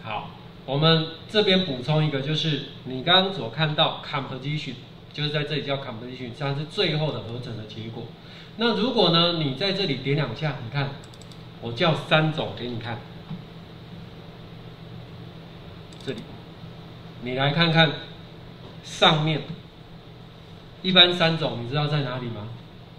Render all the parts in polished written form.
好，我们这边补充一个，就是你刚刚所看到 composition， 就是在这里叫 composition， 它是最后的合成的结果。那如果呢，你在这里点2下，你看，我叫3种给你看，这里，你来看看上面，一般3种你知道在哪里吗？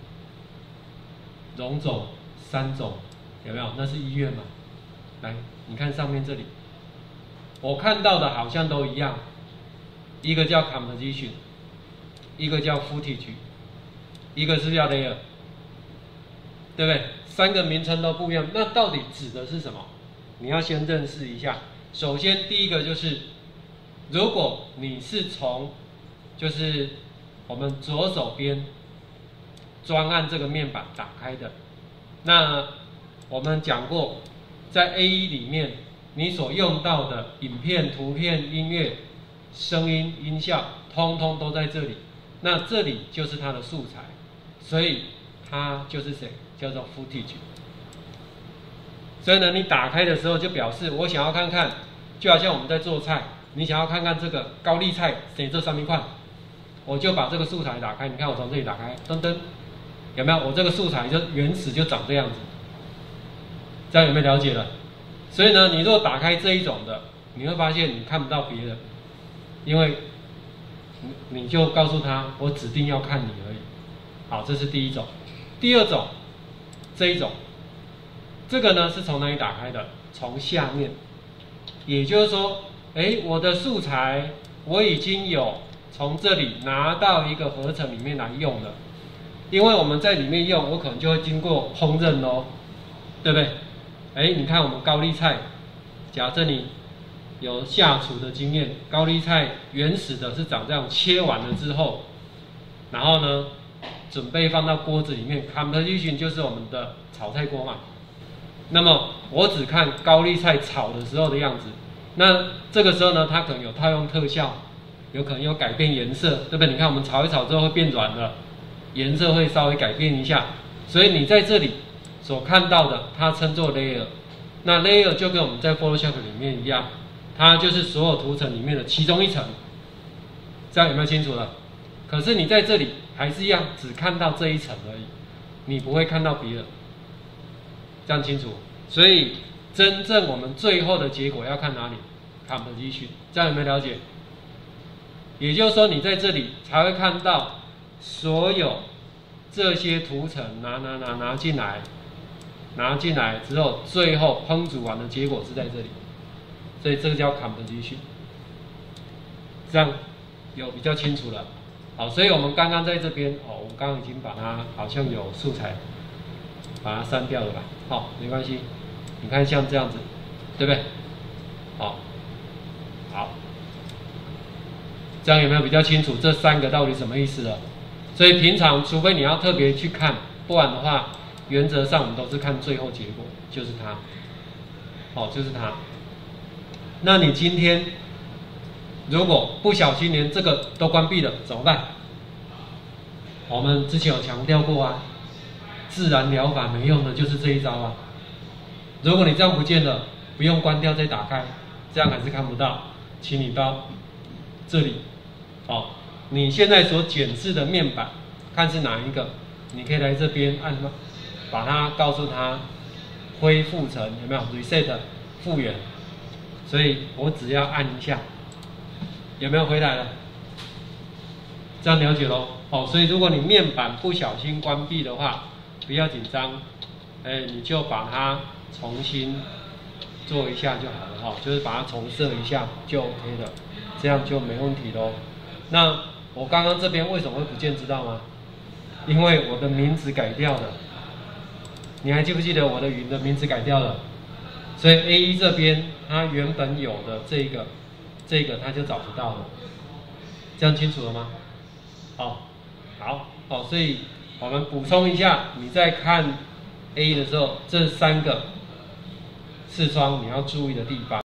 溶种、3种，有没有？那是医院嘛？来，你看上面这里，我看到的好像都一样，一个叫 composition， 一个叫 footage， 一个是叫 layer， 对不对？3个名称都不一样，那到底指的是什么？你要先认识一下。首先，第一个就是，如果你是从就是我们左手边专案这个面板打开的，那我们讲过，在 A1 里面，你所用到的影片、图片、音乐、声音、音效，通通都在这里。那这里就是它的素材，所以它就是谁？叫做 footage。所以呢，你打开的时候就表示我想要看看，就好像我们在做菜，你想要看看这个高丽菜谁这3块，我就把这个素材打开。你看我从这里打开，噔噔，有没有？我这个素材就原始就长这样子，这样有没有了解了？所以呢，你如果打开这一种的，你会发现你看不到别人，因为你就告诉他，我指定要看你而已。好，这是第一种。第二种，这一种，这个呢是从哪里打开的？从下面，也就是说，我的素材我已经有从这里拿到一个合成里面来用了，因为我们在里面用，我可能就会经过烹饪咯，对不对？你看我们高丽菜，假设你有下厨的经验，高丽菜原始的是长这样，切完了之后，然后呢，准备放到锅子里面 ，composition 就是我们的炒菜锅嘛。那么我只看高丽菜炒的时候的样子，那这个时候呢，它可能有套用特效，有可能有改变颜色，对不对？你看我们炒一炒之后会变软了，颜色会稍微改变一下，所以你在这里所看到的，它称作 layer。那 layer 就跟我们在 Photoshop 里面一样，它就是所有图层里面的其中一层。这样有没有清楚了？可是你在这里还是一样，只看到这一层而已，你不会看到别的。这样清楚？所以真正我们最后的结果要看哪里 ？composition。这样有没有了解？也就是说，你在这里才会看到所有这些图层拿进来，拿进来之后，最后烹煮完的结果是在这里，所以这个叫 composition。这样有比较清楚了。好，所以我们刚刚在这边我刚刚已经把它好像有素材，把它删掉了吧？好，没关系。你看像这样子，对不对？好，这样有没有比较清楚？这3个到底什么意思了？所以平常除非你要特别去看，不然的话，原则上我们都是看最后结果，就是它。就是它。那你今天如果不小心连这个都关闭了，怎么办？我们之前有强调过啊，自然疗法没用的就是这一招啊。如果你这样不见了，不用关掉再打开，这样还是看不到，请你到这里，你现在所检视的面板，看是哪一个，你可以来这边按，把它告诉它恢复成有没有 reset 复原，所以我只要按一下，有没有回来了？这样了解咯。所以如果你面板不小心关闭的话，不要紧张，你就把它重新做一下就好了就是把它重设一下就 OK 了，这样就没问题咯。那我刚刚这边为什么会不见知道吗？因为我的名字改掉了，你还记不记得我的云的名字改掉了？所以 A1 这边它原本有的这个它就找不到了，这样清楚了吗？好，所以我们补充一下，你在看 A1 的时候，这3个视窗你要注意的地方。